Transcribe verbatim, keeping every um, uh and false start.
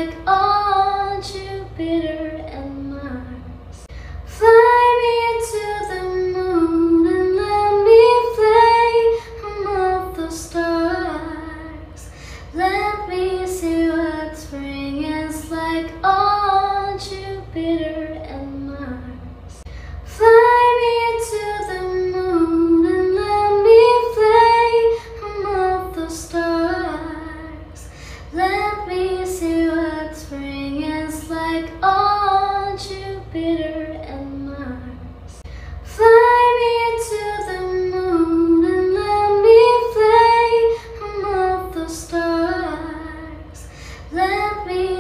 like on Jupiter and Mars. Fly me to the moon and let me play among the stars. Let me see what spring is like on Jupiter and Mars. Fly me to the moon and let me play among the stars. Let me see what spring is like on Jupiter and Mars. Fly me to the moon and let me play among the stars. Let me